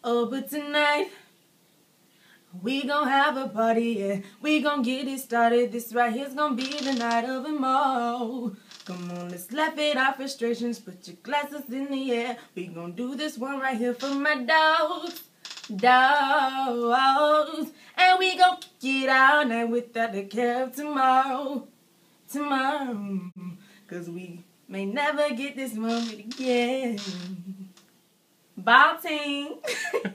Oh, but tonight we gon' have a party, yeah. We gon' get it started. This right here's gon' be the night of them all. Come on, let's laugh at our frustrations. Put your glasses in the air. We gon' do this one right here for my dogs. Dogs. And we gon' get out night without a care of tomorrow. Tomorrow. Cause we may never get this moment again. Ball team.